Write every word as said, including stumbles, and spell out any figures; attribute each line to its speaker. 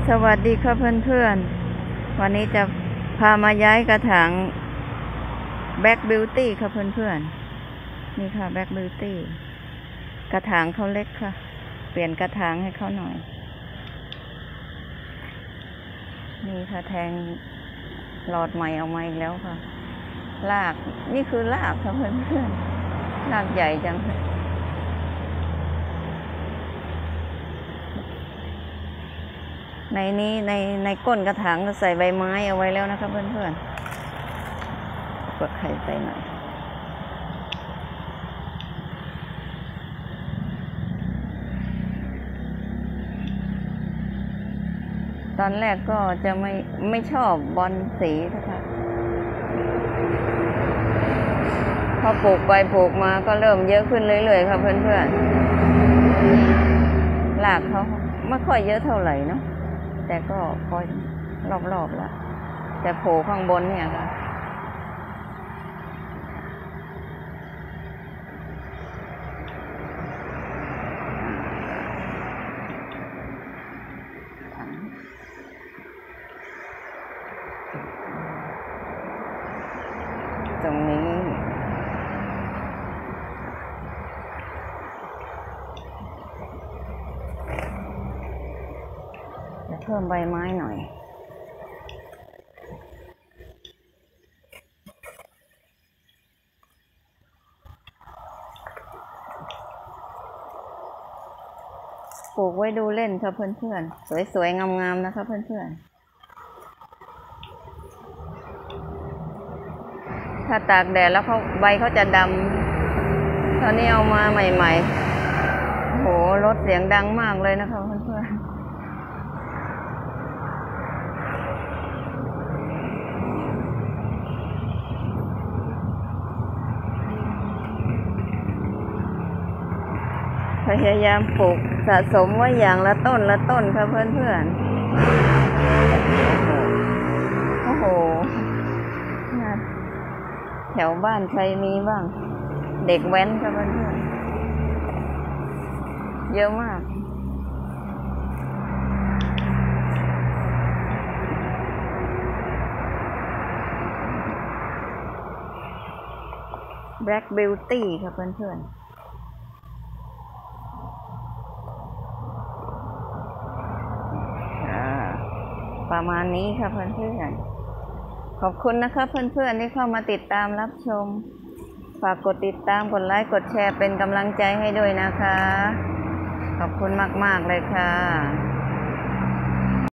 Speaker 1: สวัสดีค่ะเพื่อนๆวันนี้จะพามาย้ายกระถางแบ็กบิวตี้ค่ะเพื่อนๆนี่ค่ะแบ็กบิวตี้กระถางเขาเล็กค่ะเปลี่ยนกระถางให้เขาหน่อยนี่ค่ะแทงหลอดใหม่ออกมาอีกแล้วค่ะรากนี่คือรากค่ะเพื่อนๆรากใหญ่จังในนี้ในในก้นกระถางก็ใส่ใบไม้เอาไว้แล้วนะคะเพื่อนๆกดไข่ใส่หน่อยตอนแรกก็จะไม่ไม่ชอบบอลสีนะคะพอปลูกไปปลูกมาก็เริ่มเยอะขึ้นเรื่อยๆค่ะเพื่อนๆรากเขาไม่ค่อยเยอะเท่าไหร่เนาะแต่ก็พอรอบๆแล้วแต่โผล่ข้างบนเนี่ยค่ะตรงนี้จะเพิ่มใบไม้หน่อยปลูกไว้ดูเล่นค่ะเพื่อนๆสวยๆงามๆนะคะเพื่อนๆถ้าตากแดดแล้วเขาใบเขาจะดำตอนนี้เอามาใหม่ๆโหรถเสียงดังมากเลยนะคะเพื่อนๆพยายามปลูกสะสมไว้อย่างละต้นละต้นค่ะเพื่อนๆโอ้โหแถวบ้านใครมีบ้างเด็กแว้นค่ะเพื่อนๆเยอะมากแบล็คบิวตี้ค่ะเพื่อนๆประมาณนี้ค่ะเพื่อนๆขอบคุณนะคะเพื่อนๆที่เข้ามาติดตามรับชมฝากกดติดตามกดไลค์กดแชร์เป็นกำลังใจให้ด้วยนะคะขอบคุณมากๆเลยค่ะ